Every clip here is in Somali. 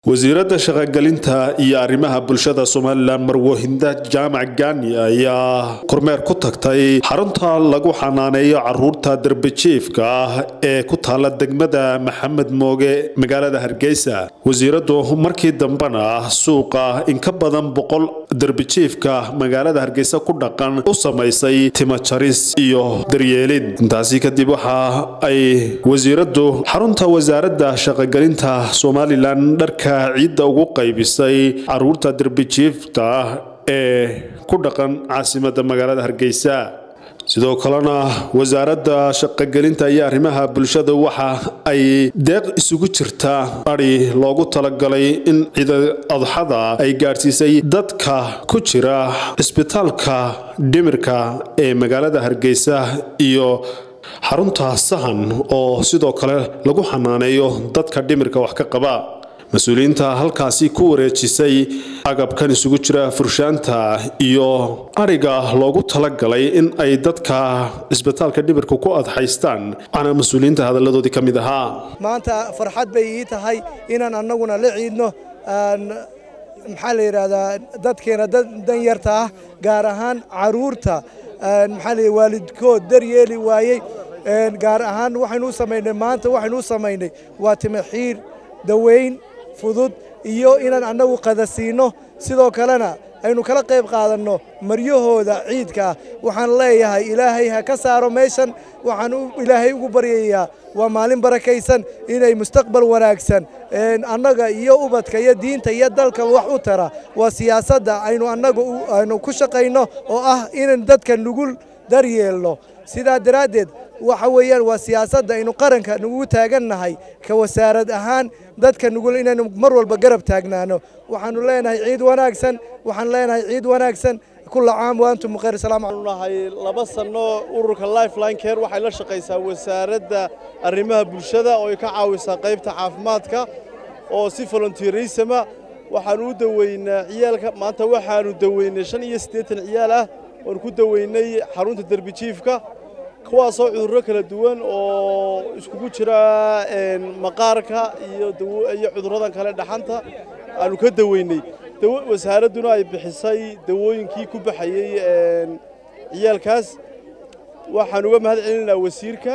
wasiiradda shaqo-gelinta iyo arrimaha bulshada Soomaaliland Marwo Hinda Jaamac Gaani ayaa kormeer ku tagtay xarunta lagu xanaaneeyo carruurta darbijiifka ah ee ku taala degmada Maxamed Mooge magaalada Hargeysa. Wasiiraddu markii dambana suuqa in ka badan 100 darbijiifka magaalada Hargeysa ku dhaqan u sameysay timo jaris iyo daryeelid. Intaasi kadib waxa ay wasiiraddu xarunta wasaaradda shaqo-gelinta Soomaaliland dharka ciidda ugu qaybisay carruurta darbijiifta ee ku dhaqan caasimadda magaalada Hargeysa. sidoo kalena wasaaradda shaqo-gelinta iyo arrimaha bulshada waxa ay deeq isugu jirta ari loogu talagalay in ciida adxada ay gaarsiisay dadka ku jira isbitaalka dhimirka ee magaalada Hargeysa iyo xarunta sahan oo sidoo kale lagu xanaaneeyo dadka dhimirka wax ka qaba. mas'uuliyiinta halkaasi ku wareejisay agabkan isugu jira furshaanta iyo ariga loogu talagalay in ay dadka isbitaalka dhimirka ku adxaystaan ana mas'uuliyiinta hadaladoodii kamid ahaa. maanta farxad bay ii tahay inaan annaguna la ciidno maxaa la yiraahdaa dadkeena dan yarta ah gaar ahaan caruurta maxaa la waalidkood daryeeli waayay gaar ahaan waxaynu sameeynay maanta waxaynu sameeynay waa timixiir daweyn fudud iyo inaan annagu qadasiino sidoo kalena aynu kala qayb qaadanno maryahooda ciidka waxaan leeyahay ilaahay ha ka saaro meeshan waxaan ilaahay ugu baryayaa waa maalin barakaysan inay mustaqbal wanaagsan annaga iyo ubadka iyo diinta iyo dalka wax u tara waa siyaasadda aynu ku shaqayno oo ah inaan dadka nugul daryeelno sidaa daraadeed waxa weeyaan waa siyaasadda aynu qaranka nagu taagannahay ka wasaarad ahaan dadka nugul inaynu mar walba garab taagnaano waxaanu leenahay ciid wanaagsan كل عام وأنتم بخير السلام عليكم. هاي لبسنا أورك اللايف لاين كير وحي لا شقيسا وسارد arrimaha bulshada oo ay ka caawisa qaybta caafimaadka oo si volunteerism waxaan u daweynaa ciyaalka maanta waxaanu daweynay 85 ciyaal ah oo ku daweynay xarunta darbijiifka kuwaas oo cudurro kala duwan oo iskugu jira maqaarka iyo cudurradan kale dhaxanta aanu ka daweynay wasaaraduna ay bixisay dawooyinkii ku baxayay ciyaalkaas waxaan uga mahadcelinaynaa wasiirka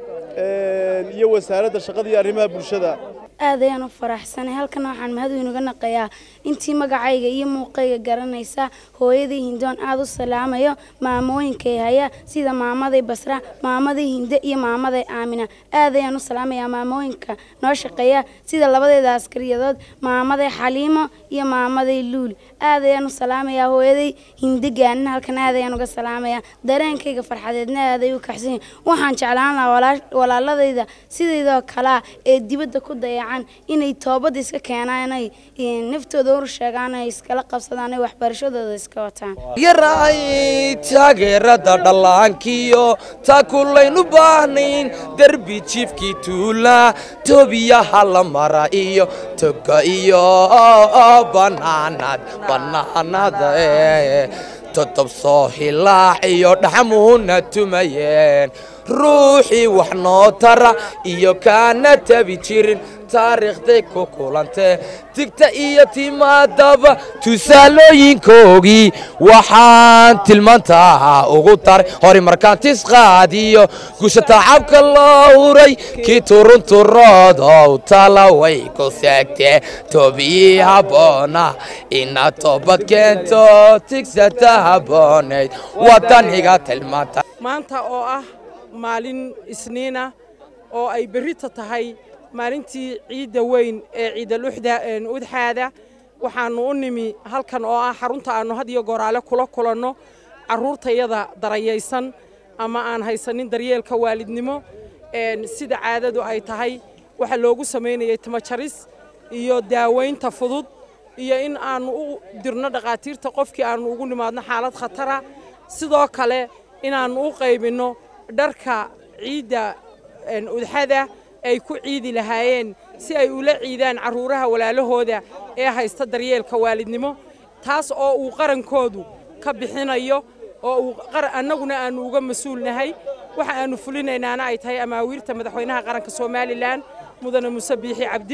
iyo wasaaradda shaqada iyo arrimaha bulshada aad ayaan u faraxsanahay halkan waxaan mahadweyn uga naqayaa intii magacayga iyo muuqayga garanaysa hooyadii Hindoon aad u salaamayo maamooyinkay haya sida maamaday Basra maamaday Hinde iyo maamaday Aamina aad ayaan u salaamayaa maamooyinka noo shaqeeya sida labadeeda askariyadood maamaday Xaliimo iyo maamaday Luul aad ayaan u salaamayaa hooyaday Hinde Gaani halkan aad ayaan uga salaamayaa dareenkayga farxadeedna aad ay u kaxsan waxaan jeclaan lahaa walaaladayda sidoo kale ee dibadda ku dayay inay toobad iska keenaan ay naftooda u sheegaan ay iskala qabsadaan ay waxbarashadooda iska wataan yaray taageerada dhallaankiyo ta kullaynu baahnayn darbi jiifkii tuula toobiyaha la mara iyo toga iyo banaanada todob soo hilaac iyo dhaxmuuna tumayeen ruuxii wax noo tara iyo kaana tabi jirin taariikhday ku kulantee tigta iyo timaadaba tusaalooyinkoogii waxaan tilmaantaa ugu taray hore markaan tisqaadiyo gusha tacabka loo huray kii turunturoodow tala way ku seegtee toobiyii habboona inaad toobad keento tigsata habboonayd wadaniga tilmaanta maanta oo ah maalin isniina oo ay berrito tahay maalintii ciidda weyn ee ciidal udxaada waxaanu u nimi halkan oo ah xarunta aanu had iyo goraale kula kulanno carruurtayada darayaysan ama aan haysanin daryeelka waalidnimo sida caadadu ay tahay waxa loogu sameynayay timo jaris iyo daaweynta fudud iyo in aanu u dirno dhaqaatiirta qofkii aanu ugu nimaadno xaalad khatara sidoo kale inaanu u qaybino dharka ciidda udxada ay ku ciidi lahaayeen si ay ula ciidaan carruuraha walaalahooda ee haysta daryeelka waalidnimo taas oo uu qarankoodu ka bixinayo oo annaguna aanu uga mas'uulnahay waxa aanu fulinaynaana ay tahay amaawiirta madaxweynaha qaranka Soomaaliland mudane Muuse Biixi Cabdi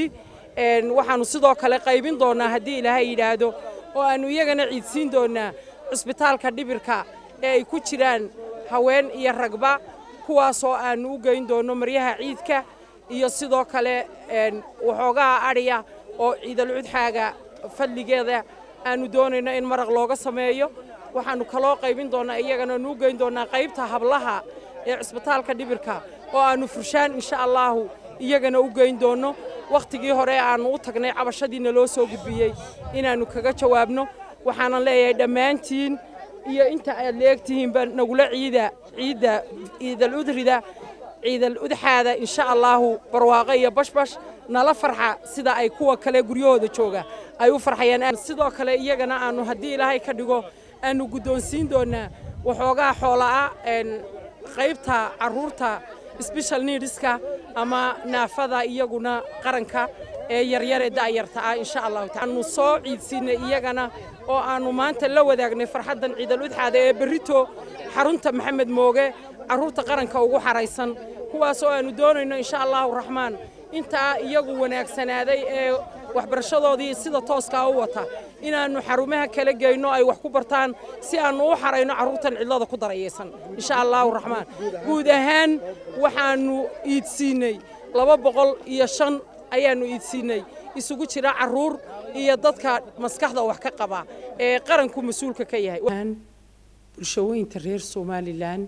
waxaanu sidoo kale qaybin doonaa haddii ilaahay yidhaahdo oo aanu iyagana ciidsiin doonaa cisbitaalka dhibirka ee ay ku jiraan haween iyo ragba kuwaasoo aanu u geyn doono maryaha ciidka iyo sidoo kale waxoogaa adhiya oo ciidal cudxaaga fadligeeda aanu doonayno in maraq looga sameeyo waxaanu kaloo qaybin doonaa iyagana nu geyn doonaa qaybta hablaha ee cisbitaalka dhibirka oo aanu furshaan insha Allah iyagana u geyn doono waqtigii hore aanu u tagnay cabashadiina loo soo gudbiyay inaanu kaga jawaabno waxaan leeyahay dhamaantiin iyo inta aad leegtihiin baan nagula ciidal udrida ciidal udxaada insha Allah barwaaqo iyo bashbash nala farxa sida ay kuwa kale guryahooda jooga ay u farxayaan sidoo kale iyagana aanu hadii Ilaahay ka dhigo aanu gudoonsiin doonaa waxoogaa xoolaa qaybta caruurta special needska ama naafada iyaguna qaranka ee yaryar ee daayarta ah insha Allah taanu soo ciidsiinay iyagana oo aanu maanta la wadaagnay farxadan ciidal udxaada ee berito xarunta Maxamed Mooge caruurta qaranka ugu xaraysan kuwaas oo aanu doonayno insha Allah Rahmaan inta iyagu wanaagsanaaday ee waxbarashadoodii sida tooska u wata inaanu xarumaha kala geeyno ay wax ku bartaan si aanu u xarayno caruurtan cidlada ku darayeysan insha Allah Rahmaan guud ahaan waxaanu iidsiinay 205 ayaanu iidsiinay isugu jira caruur iyo dadka maskaxda wax ka qaba ee qaranku mas'uulka ka yahay bulshooyinka reer Soomaaliland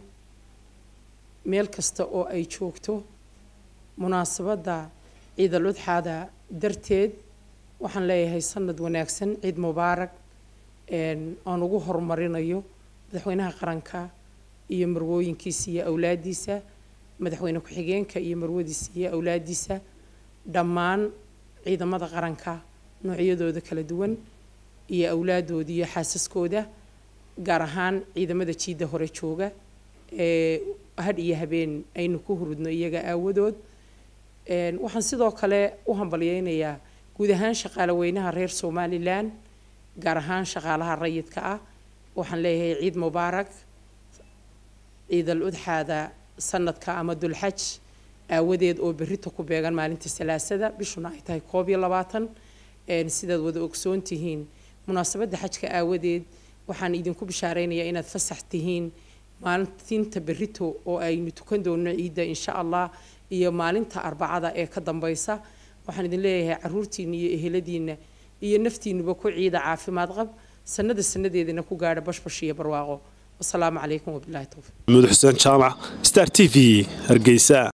meel kasta oo ay joogto munaasabada ciidal udxaada darteed waxaan leeyahay sanad wanaagsan ciid mubaarak aan ugu horumarinayo madaxweynaha qaranka iyo marwooyinkiisa iyo awlaadiisa madaxweyne ku xigeenka iyo marwadiisa iyo awlaadiisa dhammaan ciidamada qaranka noocyadooda kala duwan iyo awlaadooda iyo xaasaskooda gaar ahaan ciidamada jiida hore jooga ee had iyo habeen aynu ku hurudno iyaga aawadood waxaan sidoo kale u hambaliyeynayaa guud ahaan shaqaale weynaha reer Soomaaliland gaar ahaan shaqaalaha rayidka ah waxaan leeyahay ciid mubaarak ciidal udxaada sanadka ama dulxaj aawadeed oo berrito ku beegan maalinta salaasada bishuna ay tahay 22 sidaad wada ogsoon tihiin munaasabada xajka aawadeed waxaan idinku bishaareynayaa inaad fasax tihiin maalinta berrito oo aynu tukan doono ciida insha Allah iyo maalinta arbacada ee ka dambaysa waxaan idin leeyahay caruurtiina iyo eheladiina iyo naftiinuba ku ciida caafimaad qab sanadeedina ku gaadha bashbash iyo barwaaqo wassalaamu calaykum wabillahi tawfiiq Maxamuud Xuseen Jaamac Star TV Hargeysa